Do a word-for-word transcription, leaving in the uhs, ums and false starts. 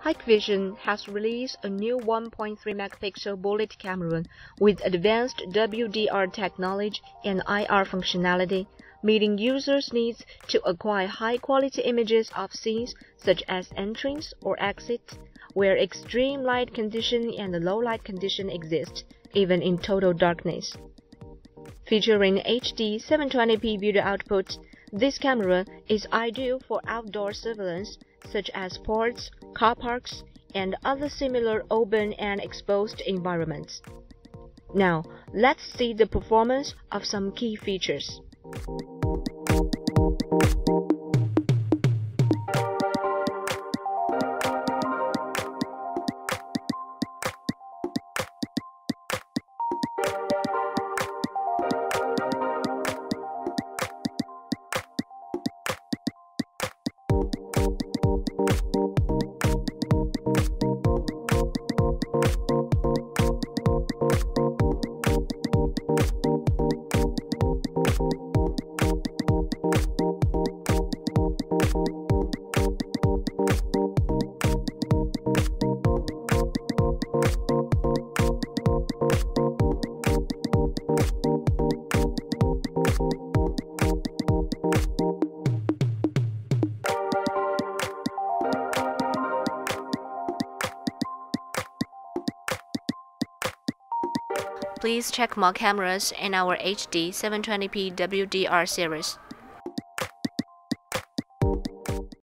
Hikvision has released a new one point three megapixel bullet camera with advanced W D R technology and I R functionality, meeting users' needs to acquire high-quality images of scenes such as entries or exits, where extreme light condition and low light condition exist, even in total darkness. Featuring H D seven twenty p video output, this camera is ideal for outdoor surveillance, such as ports, car parks, and other similar open and exposed environments. Now, let's see the performance of some key features. Please check more cameras in our H D seven twenty p W D R series.